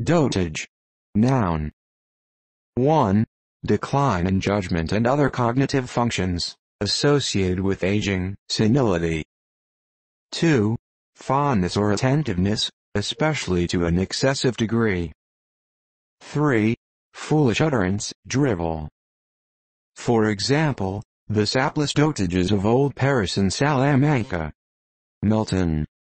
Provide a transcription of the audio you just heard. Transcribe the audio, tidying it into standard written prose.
Dotage. Noun. 1. Decline in judgment and other cognitive functions, associated with aging, senility. 2. Fondness or attentiveness, especially to an excessive degree. 3. Foolish utterance, drivel. For example, the sapless dotages of old Paris and Salamanca. Milton.